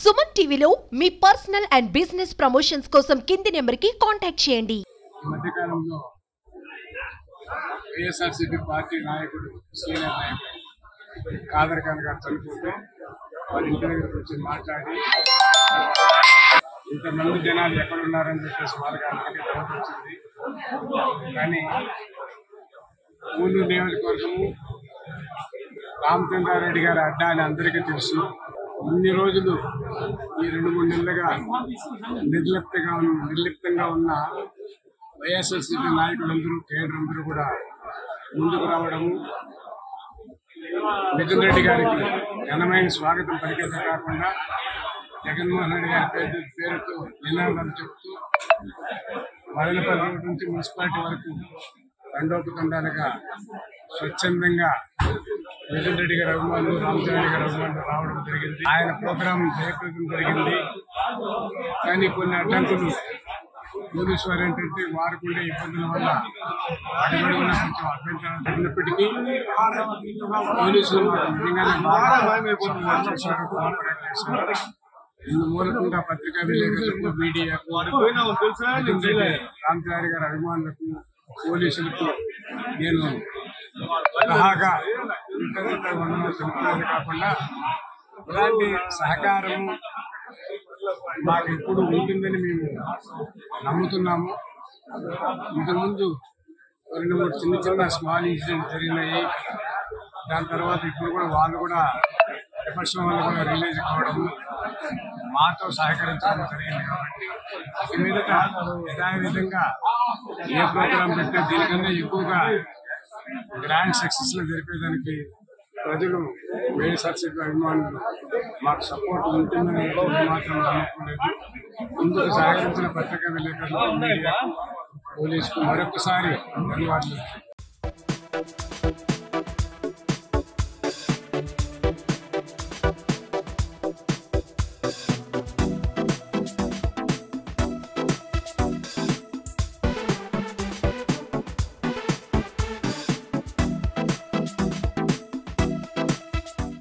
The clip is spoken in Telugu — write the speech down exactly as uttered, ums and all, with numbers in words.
సుమన్ టీవీలో మీ పర్సనల్ అండ్ బిజినెస్ ప్రమోషన్స్ కోసం కింది నెంబర్కి కాంటాక్ట్ చేయండి. ఈ మధ్య కాలంలో వైఎస్ఆర్సీపీ పార్టీ నాయకుడు సీనియర్ నాయకుడు కాదర్ ఖాన్ గారు చనిపోతే వారి ఇంటి దగ్గరికి వచ్చి మాట్లాడి ఇంతమంది జనాలు ఎక్కడున్నారని చెప్పేసి వాళ్ళకి అందరికీ డౌట్ వచ్చింది. కానీ ఊళ్ళూరు నియోజకవర్గము రామచంద్రారెడ్డి గారి అడ్డా అని అందరికీ తెలుసు. ఇన్ని రోజులు ఈ రెండు మూడు నెలలుగా నిర్లిప్తంగా నిర్లిప్తంగా ఉన్న వైఎస్ఆర్సీపీ నాయకులందరూ కేడర్ అందరూ కూడా ముందుకు రావడము, మిథున్ రెడ్డి గారికి ఘనమైన స్వాగతం పలికేదే కాకుండా జగన్మోహన్ రెడ్డి గారి పేరు పేరుతో నినాదాలు చెప్తూ మదనపల్లి నుంచి మున్సిపాలిటీ వరకు తండోపతండాలుగా స్వచ్ఛందంగా మిథున్ రెడ్డి గారి అభిమానులు రామచంద్ర గారి అభిమానులు రావడం జరిగింది. ఆయన ప్రోగ్రాం జయప్రదం జరిగింది. కానీ కొన్ని అడ్డంకులు పోలీసు వారు ఏంటంటే వారికి ఇబ్బందుల వల్ల అడుగడుగున కొంచెం అభ్యంతరాలు జరిగినప్పటికీ పోలీసులు నిజంగానే బాగా చేశారు, కోఆపరేట్ చేశారు. ఇందు మూలకంగా పత్రికా విలేకరులకు, మీడియాకు, రామచంద్ర గారి అభిమానులకు, పోలీసులకు నేను సలహాగా వందనాలు చెప్తున్నది కాకుండా ఇలాంటి సహకారము మాకు ఎప్పుడు ఉంటుందని మేము నమ్ముతున్నాము. ఇంతకుముందు రెండు మూడు చిన్న చిన్న స్మాల్ ఇన్సిడెంట్ జరిగినాయి. దాని తర్వాత ఇప్పుడు కూడా వాళ్ళు కూడా విపక్షం వాళ్ళు కూడా రిలీజ్ కావడము, మాతో సహకరించడం జరిగింది. కాబట్టి ఈ మీదట యథావిధంగా ఏ ప్రోగ్రాం పెట్టే దీనికన్నా ఎక్కువగా గ్రాండ్ సక్సెస్ లో జరిపేదానికి ప్రజలు వైఎస్ఆర్సీపీ అభిమానులు మాకు సపోర్ట్ ఉంటుందని మాత్రం నమ్మకలేదు. ఇందుకు సహకరించిన పత్రికా విలేకరులకు, మీడియా, పోలీసుకు మరొకసారి ధన్యవాదాలు.